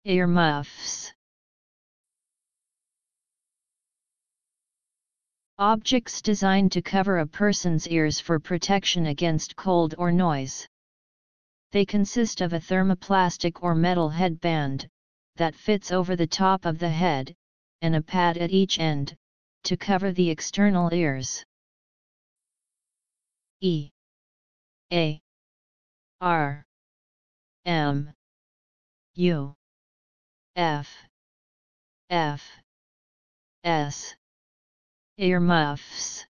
Earmuffs. Objects designed to cover a person's ears for protection against cold or noise. They consist of a thermoplastic or metal headband that fits over the top of the head, and a pad at each end to cover the external ears. E A R M U F F S. Earmuffs.